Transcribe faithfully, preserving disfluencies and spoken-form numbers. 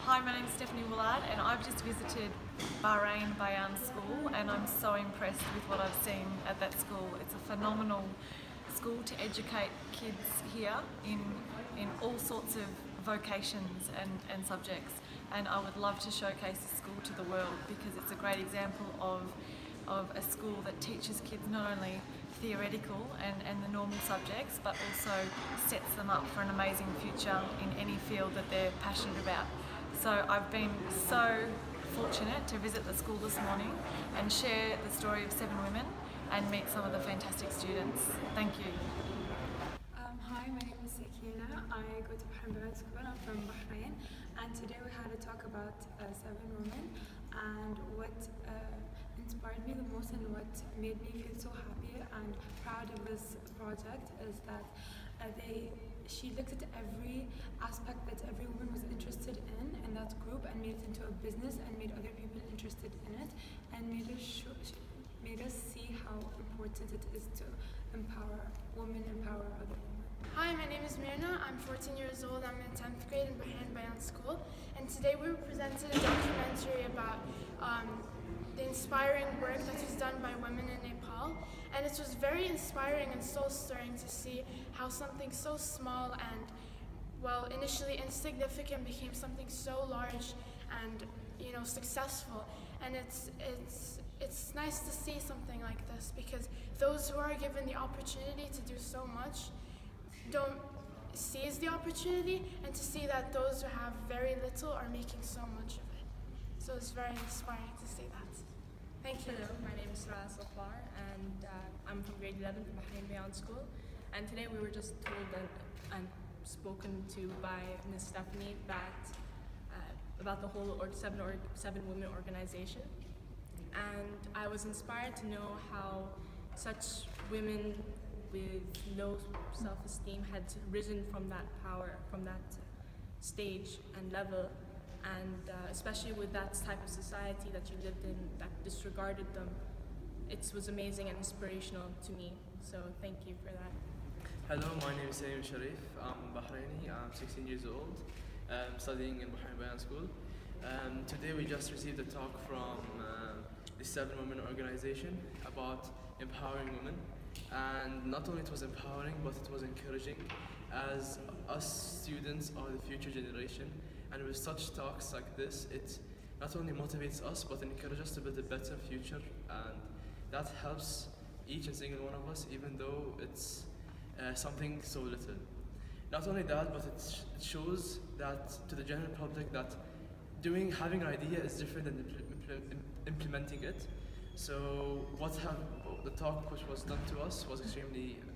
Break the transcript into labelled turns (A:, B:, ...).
A: Hi, my name is Stephanie Woolard and I've just visited Bahrain Bayan School and I'm so impressed with what I've seen at that school. It's a phenomenal school to educate kids here in, in all sorts of vocations and, and subjects, and I would love to showcase the school to the world because it's a great example of, of a school that teaches kids not only theoretical and, and the normal subjects but also sets them up for an amazing future in any field that they're passionate about. So I've been so fortunate to visit the school this morning and share the story of seven women and meet some of the fantastic students. Thank you.
B: Um, hi, my name is Sakina. I go to Bahrain Bayan School. I'm from Bahrain, and today we had a talk about uh, seven women, and what uh, inspired me the most and what made me feel so happy and proud of this project is that uh, they she looked at every aspect that every woman was interested in in that group and made it into a business and made other people interested in it and made us show, made us see how important it is to empower women, empower other women.
C: Hi, my name is Mirna. I'm fourteen years old. I'm in tenth grade in Bahrain Bayan School, and today we were presented a documentary about um, the inspiring work that was done by women in Nepal, and it was very inspiring and soul-stirring to see how something so small and, well, initially insignificant became something so large and, you know, successful. And it's it's it's nice to see something like this because those who are given the opportunity to do so much don't seize the opportunity, and to see that those who have very little are making so much of it. So it's very inspiring to see that. Thank you.
D: Hello, my name is Sarah Safar and uh, I'm from grade eleven from Bahrain Bayan School, and today we were just told and, and spoken to by Miz Stephanie that uh, about the whole or seven, or seven women organization, and I was inspired to know how such women with low self-esteem had risen from that power, from that stage and level, and uh, especially with that type of society that you lived in that disregarded them. It was amazing and inspirational to me, so thank you for that.
E: Hello, my name is Salim Sharif. I'm Bahraini. I'm sixteen years old, um, studying in Bahrain Bayan School. Um, today we just received a talk from uh, the Seven Women organization about empowering women, and not only it was empowering but it was encouraging, as us students are the future generation, and with such talks like this it not only motivates us but encourages us to build a better future, and that helps each and single one of us, even though it's uh, something so little. Not only that, but it, sh it shows that to the general public that doing having an idea is different than impl impl implementing it. So what have the talk which was done to us was extremely